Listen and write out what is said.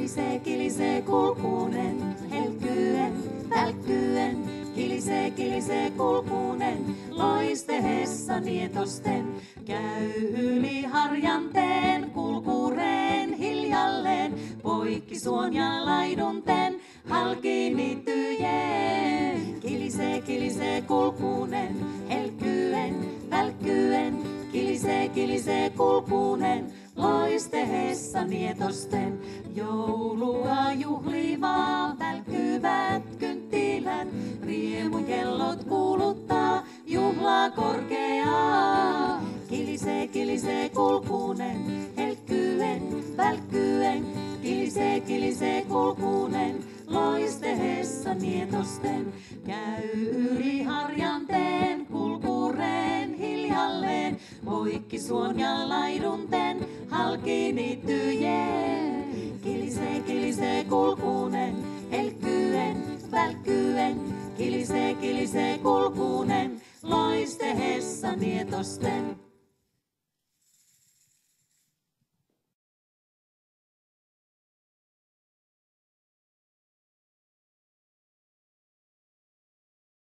kilisee kulkunen, helkkyen, välkkyen. Kilisee kulkunen, loistehessa nietosten. Käy yli harjanteen, kulkureen hiljalleen, poikki suon ja laidunten, halki niittyjeen. Kilisee kulkunen, helkkyen, välkkyen. Kilisee kulkunen, loistehessa nietosten. Joulua juhlivaa välkkyvät kynttilät, riemukellot kuuluttaa juhlaa korkeaa. Kilisee kulkunen, helkkyen, välkkyen. Kilisee kulkunen, loistehessa nietosten. Käy yli harjanteen, kulkureen hiljalleen, poikki suon ja laidunten, halki niittyjeen. Kilisee kulkunen, helkkyen, välkkyen. Kilisee kulkunen, loistehessa nietosten.